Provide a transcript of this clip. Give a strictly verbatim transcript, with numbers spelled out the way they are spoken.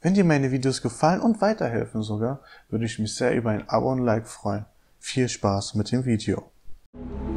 Wenn dir meine Videos gefallen und weiterhelfen sogar, würde ich mich sehr über ein Abo und Like freuen. Viel Spaß mit dem Video.